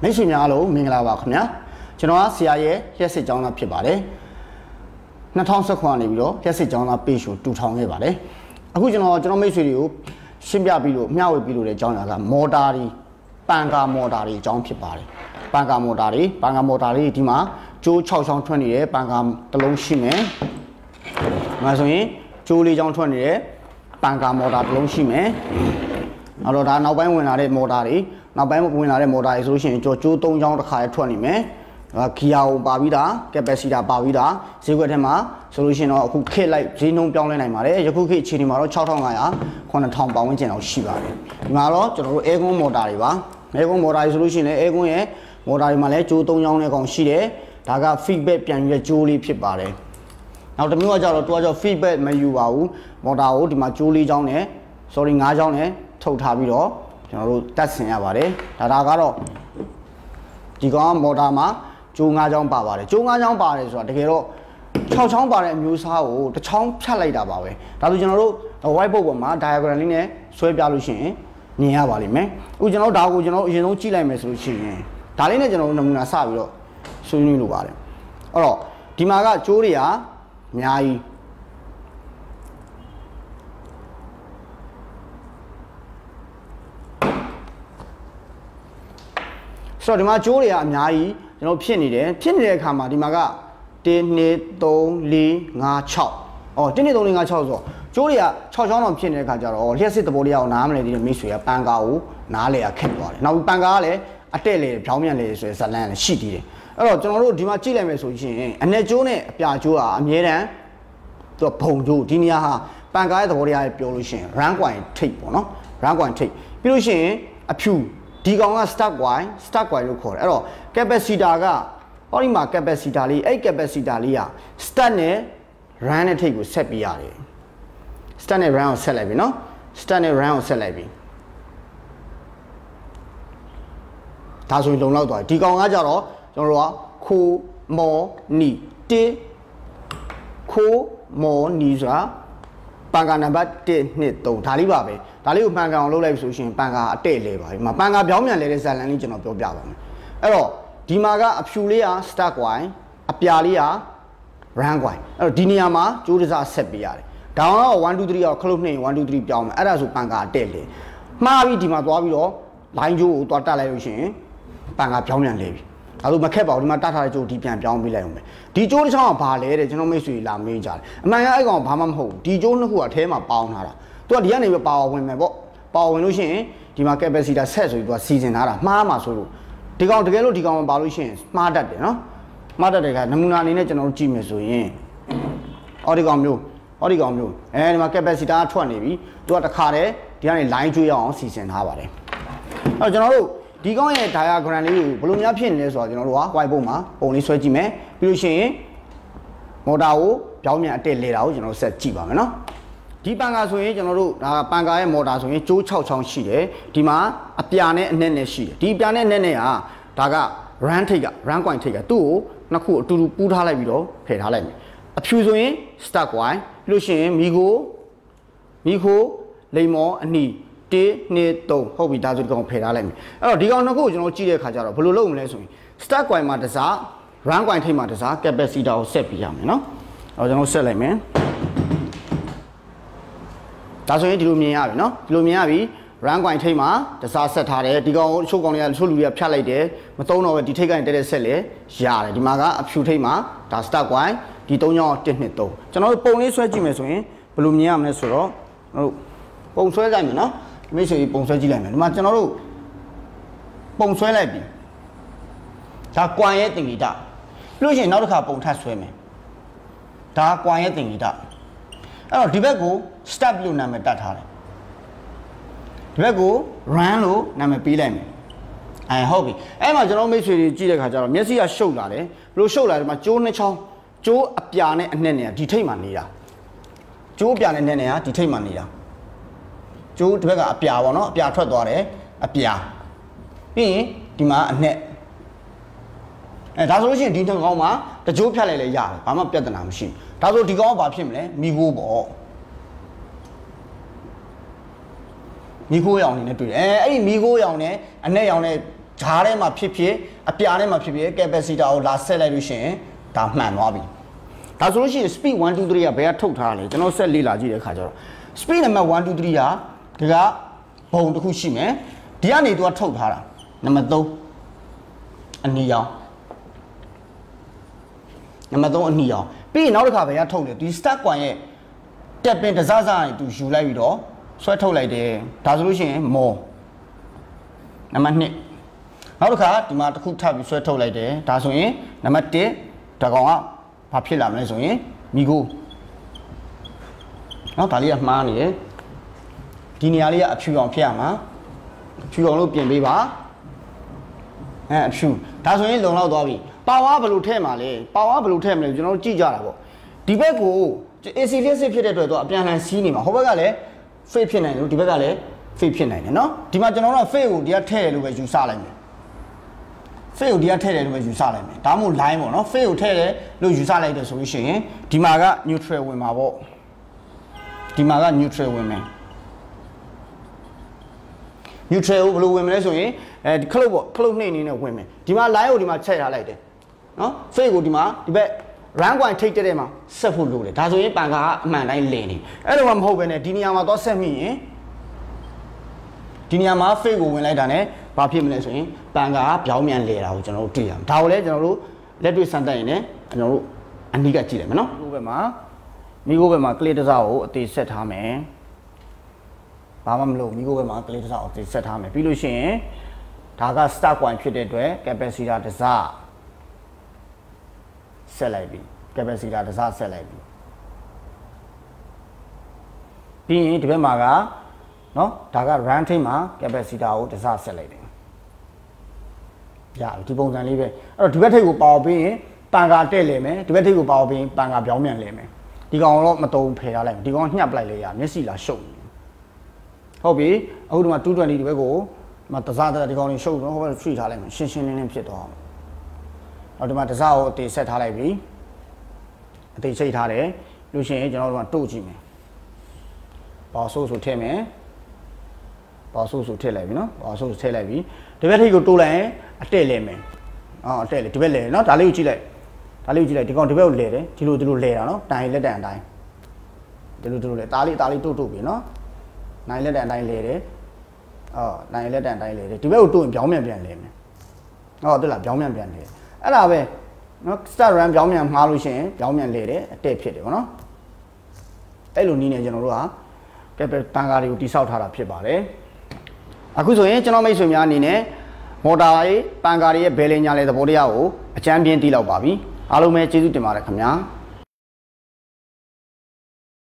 မိတ်ဆွေများလို့မင်္ဂလာပါခင်ဗျာကျွန်တော်ကဆရာရဲ့ရက်စစ်ကျောင်းသားဖြစ်ပါတယ်2019နေပြီးတော့ရက်စစ်ကျောင်းသား page ကိုတူထောင်ခဲ့ပါတယ်အခုကျွန်တော်မိတ်ဆွေတွေကိုရှင်းပြပြီးလို့မျှဝေပြီးလို့တဲ့ကျောင်းသားကမော်တာတွေပန်ကာမော်တာတွေအကြောင်းဖြစ်ပါတယ်ပန်ကာမော်တာတွေဒီမှာကျိုး6ချောင်းထွက်နေတယ်ပန်ကာတစ်လုံးရှိမယ်ဒါဆိုရင်ကျိုး4ချောင်းထွက်နေတယ်ပန်ကာမော်တာတစ်လုံးရှိမယ်အဲ့တော့ဒါနောက်ပိုင်းဝင်လာတဲ့မော်တာတွေနောက်ပိုင်းဝင်လာတဲ့မော်တာတွေဆိုလို့ရှိရင်ကျိုး3ချောင်းတစ်ခါထွက်နေမယ်ဂီယာကိုပါပြီးတာ capacity ပါပြီးတာဈေးကွက်ထဲမှာဆိုလို့ရှိရင်တော့အခုခေတ်လိုက်ဈေးနှုန်းပြောင်းလဲနိုင်ပါတယ်ယခုခေတ်အခြေအနေမှာတော့6500 9000ပတ်ဝန်းကျင်လောက်ရှိပါတယ်ဒီမှာတော့ကျွန်တော်တို့ aircon motor တွေပါ aircon motor တွေဆိုလို့ရှိရင်လည်း aircon ရဲ့ motor တွေမှာလည်းကျိုး3ချောင်းနဲ့ကောင်ရှိတယ်ဒါက feedback ပြန်ယူတဲ့ကျိုးလေးဖြစ်ပါတယ်နောက်တစ်မျိုးကကြတော့သူကကြော feedback မယူပါဘူး motor ကိုဒီမှာကျိုး4ချောင်းနဲ့ sorry 5ချောင်းနဲ့ထုတ်ထားပြီးတော့ကျွန်တော်တို့တက်ဆင်ရပါတယ်ဒါကတော့ဒီကောင်မော်တာမှာကျိုး5ချောင်းပါပါတယ်ကျိုး5ချောင်းပါတယ်ဆိုတာတကယ်တော့6ချောင်းပါတဲ့အမျိုးအစားကိုတစ်ချောင်းဖြတ်လိုက်တာပါပဲဒါဆိုကျွန်တော်တို့ whiteboard ပေါ်မှာ diagram လေးနဲ့ဆွဲပြလို့ရှိရင်မြင်ရပါလိမ့်မယ်အခုကျွန်တော်ဒါကိုကျွန်တော်အရင်ဆုံးကြည့်လိုက်မယ်ဆိုလို့ရှိရင်ဒါလေးနဲ့ကျွန်တော်တို့နမူနာစပြီးတော့ဆွေးနွေးလို့ပါတယ်အဲ့တော့ဒီမှာကကျိုးတွေကအများကြီးဆိုတော့ဒီမှာကျိုးတွေကအများကြီးကျွန်တော်ဖြစ်နေတဲ့အခါမှာဒီမှာက1 2 3 4 5 6အော်1 2 3 4 5 6ဆိုတော့ကျိုးတွေက6ချောင်းတော့ဖြစ်နေတဲ့အခါကျတော့လျှက်စစ်သဘောတရားကိုနားမလည်သေးတဲ့မိတ်ဆွေကပန်ကာကိုနားလည်ရခက်သွားတယ်နောက်ပန်ကာကလည်းအတက်လေဖြောင်းပြန်လေဆိုရယ်ဇလန်းလည်းရှိသေးတယ်အဲ့တော့ကျွန်တော်တို့ဒီမှာကြည့်လိုက်မယ်ဆိုရင်အနယ်ကျိုးနဲ့အပြာကျိုးကအမြဲတမ်းသူကဘုံကျိုးဒီနေရာဟာပန်ကာရဲ့သဘောတရားပြောလို့ရှိရင် run coin ထိပ်ပေါ့နော် run coin ထိပ်ပြီးလို့ရှိရင်အဖြူဒီကောင်က start coin လို့ခေါ်တယ်အဲ့တော့ capacitor ကဟောဒီမှာ capacitor လေးအဲ့ capacitor လေးက start နဲ့ run နဲ့ထိပ်ကိုဆက်ပြရတယ် start နဲ့ run ကိုဆက်လိုက်ပြီနော် start နဲ့ run ကိုဆက်လိုက်ပြီဒါဆိုရင်လုံလောက်သွားပြီဒီကောင်ကကြတော့ကျွန်တော်တို့ကခိုးမော်နီတေခိုးမော်နီဆိုတာပန်ကာနံပါတ်1 2 3ဒါလေးပါပဲဒါလေးကိုပန်ကာအောင်လုပ်လိုက်ပြီဆိုရှင်ပန်ကာအတဲ့လဲပါဒီမှာပန်ကာပြောင်းပြန်လဲတဲ့ဇာတ်လမ်းလေးကျွန်တော်ပြောပြပါမယ်အဲ့တော့ဒီမှာကအဖြူလေးက start coin အပြာလေးက run coin အဲ့တော့ဒီနေရာမှာကျိုးတစားဆက်ပေးရတယ်ဒါတော့1 2 3ရောခလုတ်နှိမ့်1 2 3ပြောင်းမယ်အဲ့ဒါဆိုပန်ကာအတဲ့လဲမှားပြီးဒီမှာသွားပြီးတော့ line ကျိုးကိုသွားတက်လိုက်လို့ရှင်ပန်ကာပြောင်းပြန်လဲပြီဒါဆိုမခက်ပါဘူးဒီမှာတတ်ထားတဲ့ကျိုးဒီပြန်ပြောင်းပေးလိုက်အောင်ပဲဒီကျိုးတစ်ချောင်းကဘာလဲတဲ့ကျွန်တော်မိတ်ဆွေလာမေးကြတယ်အမှန်ကအဲ့ကောင်ဘာမှမဟုတ်ဘူးဒီကျိုးနှစ်ခုကအထဲမှာပေါင်းထားတာသူကဒီကနေပဲပါဝါဝင်မယ်ပေါ့ပါဝါဝင်လို့ရှိရင်ဒီမှာ capacitor set ဆိုပြီးသူကစီစဉ်ထားတာမှားမှာဆိုလို့ဒီကောင်တကယ်လို့ဒီကောင်ပါလို့ရှိရင်မှားတတ်တယ်နော်မှားတတ်တယ်ကနမူနာအနေနဲ့ကျွန်တော်တို့ကြည့်မယ်ဆိုရင်ဒီကောင်မျိုးဒီမှာ capacitor ထွက်နေပြီသူကတခါတည်းဒီကနေ line ကျွေးရအောင်စီစဉ်ထားပါတယ်အဲ့တော့ကျွန်တော်တို့ဒီကောင်ရဲ့ diagram လေးကိုဘယ်လိုများဖြစ်နေလဲဆိုတော့ကျွန်တော်တို့က whiteboard မှာပုံလေးဆွဲကြည့်မယ်ပြီးလို့ရှိရင်မော်တာကိုပြောင်းပြန်အတက်လဲတာကိုကျွန်တော်ဆက်ကြည့်ပါမယ်နော်ဒီပန်ကာဆိုရင်ကျွန်တော်တို့ဒါပန်ကာရဲ့မော်တာဆိုရင်ကျိုး6ချောင်းရှိတယ်ဒီမှာအပြာနဲ့အနဲ့ရှိတယ်ဒီအပြာနဲ့အနဲ့ဟာဒါက run ထိပ်က run coin ထိပ်ကသူ့ကိုနှစ်ခုအတူတူပူးထားလိုက်ပြီးတော့ဖယ်ထားလိုက်မယ်အဖြူဆိုရင် start coin ပြီးလို့ရှိရင်မီခိုလိမ်မော်အနီ1 2 3ဟုတ်ပြီဒါဆိုဒီကောင်ဖယ်ထားလိုက်မယ်အဲ့တော့ဒီကောင်နှစ်ခုကိုကျွန်တော်ကြည့်တဲ့အခါကျတော့ဘယ်လိုလုပ်မလဲဆိုရင် start coin မှာတစား run coin ထိပ်မှာတစား capacitor ကိုဆက်ပြရမယ်နော်အဲ့တော့ကျွန်တော်ဆက်လိုက်မယ်ဒါဆိုရင်ဒီလိုမြင်ရပြီနော်ဒီလိုမြင်ရပြီ run coin ထိပ်မှာတစားဆက်ထားတယ်ဒီကောင်ကိုချို့ကောင်တွေကချို့လူတွေကဖြတ်လိုက်တယ်မသုံးတော့ပဲဒီထိပ်ကနေတက်တဲ့ဆက်လေရတယ်ဒီမှာကအဖြူထိပ်မှာဒါ start coin ဒီ3ချောင်း1 2 3ကျွန်တော်တို့ပုံလေးဆွဲကြည့်မယ်ဆိုရင်ဘယ်လိုမြင်ရမလဲဆိုတော့တို့ပုံဆွဲကြိုက်မယ်နော်မိတ်ဆွေပုံဆွဲကြည့်လိုက်မယ်ဒီမှာကျွန်တော်တို့ပုံဆွဲလိုက်ပြီဒါကွန်ရဲ့သင်္ကေတလို့ရှိရင်နောက်တစ်ခါပုံထပ်ဆွဲမယ်ဒါကွန်ရဲ့သင်္ကေတအဲ့တော့ဒီဘက်ကို step လို့နာမည်တတ်ထားတယ်ဒီဘက်ကို run လို့နာမည်ပေးလိုက်မယ်ဟုတ်ပြီအဲ့မှာကျွန်တော်မိတ်ဆွေတွေကြည့်တဲ့ခါကျတော့မျက်စိကရှုပ်လာတယ်ဘလို့ရှုပ်လာတယ်မှာကျိုးနှစ်ချောင်းကျိုးအပြာနဲ့အနဲ့ဒီထိတ်မှာနေတာကျိုးအပြာနဲ့အနဲ့ဒီထိတ်မှာနေတာကျိုးဒီဘက်ကအပြာပေါ့နော်အပြာထွက်သွားတယ်အပြာပြီးရင်ဒီမှာအနဲ့ဒါဆိုလို့ရှိရင်ဒီနှစ်ကောင်မှာတကြိုးဖြတ်လိုက်လဲရတယ်ဘာမှပြဿနာမရှိဘူးဒါဆိုဒီကောင်ကဘာဖြစ်မလဲမီကိုပေါ့မီကိုရောင်နေနဲ့တွေ့တယ်အဲ့ဒီမီကိုရောင်နဲ့အနဲ့ရောင်နဲ့ဂျားထဲမှာဖြစ်ဖြစ်အပြားထဲမှာဖြစ်ဖြစ် capacitor ကိုလာဆက်လိုက်လို့ရှိရင်ဒါမှန်သွားပြီဒါဆိုလို့ရှိရင် speed 1 2 3ကဘယ်ကထုတ်ထားလဲကျွန်တော်ဆက်လေ့လာကြည့်တဲ့အခါကျတော့ speed နံပါတ်1 2 3ကဒီကဘုံတစ်ခုရှိမယ်ဒီကနေသူကထုတ်ထားတာနံပါတ်3အနီရောင်နံပါတ်3အနီရောင်ပြီးရင်နောက်တစ်ခါဘယ်ကထုတ်လဲဒီ start coin ရဲ့တက်ပင်တစားစားရင်သူယူလိုက်ပြီးတော့ဆွဲထုတ်လိုက်တယ်ဒါဆိုလို့ရှိရင်မော်နံပါတ်2နောက်တစ်ခါဒီမှာတစ်ခုထပ်ပြီးဆွဲထုတ်လိုက်တယ်ဒါဆိုရင်နံပါတ်1ဒါကောင်ကဘာဖြစ်လာမလဲဆိုရင်မီကိုနော်ဒါလေးကမှားနေတယ်ဒီနေရာလေးကအဖြူအောင်ဖြစ်ရမှာဖြူအောင်လို့ပြင်ပေးပါအဖြူဒါဆိုရင်လုံလောက်သွားပြီပါဝါဘယ်လိုထည့်မှာလဲပါဝါဘယ်လိုထည့်မလဲကျွန်တော်တို့ကြည့်ကြတာပေါ့ဒီဘက်ကို AC လျှက်စစ်ဖြစ်တဲ့အတွက်တော့အပြန်လှန်စီးနေမှာဟိုဘက်ကလည်း fake ဖြစ်နိုင်တယ်ဒီဘက်ကလည်း fake ဖြစ်နိုင်တယ်နော်ဒီမှာကျွန်တော်တို့ fake ကိုဒီကထည့်တယ်လို့ပဲယူဆလိုက်မယ် fake ကိုဒီကထည့်တယ်လို့ပဲယူဆလိုက်မယ်ဒါမှမဟုတ် line ပေါ့နော် fake ကိုထည့်တယ်လို့ယူဆလိုက်တယ်ဆိုလို့ရှိရင်ဒီမှာက neutral ဝင်မှာပေါ့ဒီမှာက neutral ဝင်မယ် neutral ကိုဘယ်လိုဝင်မလဲဆိုရင်ဒီခလုတ်ပေါ့ခလုတ်နှိမ့်နေနဲ့ဝင်မယ်ဒီမှာ line ကိုဒီမှာချက်ထားလိုက်တယ်နော် fake ကိုဒီမှာဒီဘက် run coin ထိတ်တဲ့မှာဆက်ဖို့လိုတယ်ဒါဆိုရင်ပန်ကာကအမှန်တိုင်းလည်နေအဲ့လိုမှမဟုတ်ပဲねဒီနေရာမှာတော့ဆက်မိရင်ဒီနေရာမှာ fake ကိုဝင်လိုက်တာ ਨੇ ဘာဖြစ်မလဲဆိုရင်ပန်ကာကပြောင်းပြန်လဲတာကိုကျွန်တော်တို့တွေ့ရမှာဒါကိုလည်းကျွန်တော်တို့လက်တွေ့စမ်းသပ်ရင်လည်းကျွန်တော်တို့အနီးကကြည့်လိုက်မယ်နော်ဒီဘက်မှာမိခိုးဘက်မှာ clip တစ်စားကိုအသေးဆက်ထားမယ်ဘာမှမလုပ်မိခိုးဘက်မှာ clip တစ်စားကိုအသေးဆက်ထားမယ်ပြီးလို့ရှိရင်ဒါက start coin ဖြစ်တဲ့အတွက် capacitor တစ်စားဆက်လိုက်ပြီ capacitor တစ်စားဆက်လိုက်ပြီပြီးရင်ဒီဘက်မှာကနော်ဒါက run ထိပ်မှာ capacitor ကိုတစ်စားဆက်လိုက်တယ်ရပြီဒီပုံစံလေးပဲအဲ့တော့ဒီဘက်ထိပ်ကိုပေါပြီးရင်ပန်ကာတက်လေမယ်ဒီဘက်ထိပ်ကိုပေါပြီးရင်ပန်ကာပြောင်းပြန်လေမယ်ဒီကောင်တော့မတုံဖယ်ထားလိုက်မယ်ဒီကောင်ညှပ်ပလိုက်လေရမျက်စိလာရှုပ်ဟုတ်ပြီအခုဒီမှာ220ဒီဘက်ကိုမတစားတဲ့ဒီကောင်လေးရှုပ်တော့ဟိုဘက် free ထားလိုက်မယ်ရှင်းရှင်းလင်းလင်းဖြစ်သွားအောင်ဒီမှာတစားကိုအသေးဆက်ထားလိုက်ပြီအသေးချိတ်ထားတယ်လို့ရှိရင်ကျွန်တော်တို့ကတို့ကြည့်မယ်ပေါဆိုးဆိုထည့်မယ်ပေါဆိုးဆိုထည့်လိုက်ပြီနော်ပေါဆိုးဆိုထည့်လိုက်ပြီဒီဘက်ထိပ်ကိုတိုးလိုက်ရင်အတက်လဲမယ်အတက်လဲဒီဘက်လဲနော်ဒါလေးကိုကြည့်လိုက်ဒါလေးကိုကြည့်လိုက်ဒီကောင်ဒီဘက်ကိုလဲတယ်ဒီလိုလဲတာနော်တိုင်လက်တန်အတိုင်းဒီလိုလဲတားလေးတို့ပြီနော်နိုင်လက်တန်အတိုင်းလဲတယ်နိုင်လက်တန်အတိုင်းလဲတယ်ဒီဘက်ကိုတိုးရင်ပြောင်းပြန်လဲမယ်ဟုတ်လားပြောင်းပြန်လဲအဲ့ဒါပဲနော် start run ပြောင်းပြန်မှားလို့ရှိရင်ပြောင်းပြန်လဲတယ်အတက်ဖြစ်တယ်ဗောနော်အဲ့လိုနည်းနဲ့ကျွန်တော်တို့ကပန်ကာတွေကိုတိဆောက်ထားတာဖြစ်ပါတယ်အခုဆိုရင်ကျွန်တော်မိတ်ဆွေများအနေနဲ့မော်တာရေးပန်ကာတွေရဲ့ဘယ်လင်ညာလဲသဘောတရားကိုအကြမ်းပြင်းသိလောက်ပါပြီအားလုံးပဲကျေးဇူးတင်ပါတယ်ခင်ဗျာ